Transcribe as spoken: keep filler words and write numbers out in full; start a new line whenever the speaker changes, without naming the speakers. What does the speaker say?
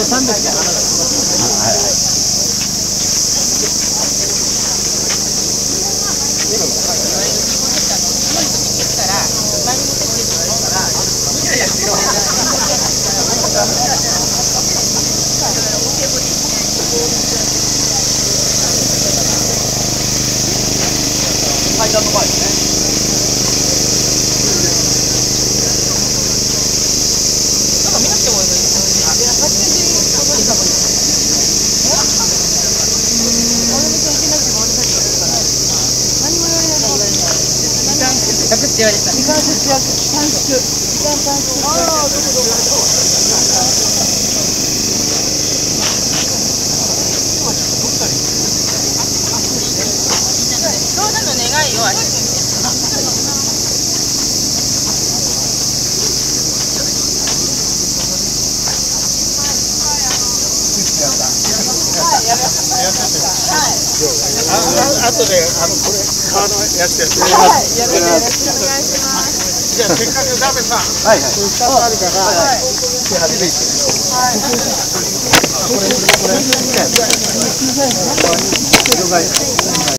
さんですね。はい。階段の前ですね。なんか見なくてもいいですね。初めてかぶりかぶり。え？うん。俺も行けなくても俺たちやるから。何も言われない。時間節約って言われた。時間節約短縮。時間短縮。ああ、どこどこ。長女の願いを足してみて。
あとであのこれ川のやつやって。
はい、よろしくお願いします。
じゃあせっかくダメさん。はいはい。二つあるから。はい。手始めて。はい。これこれこれ。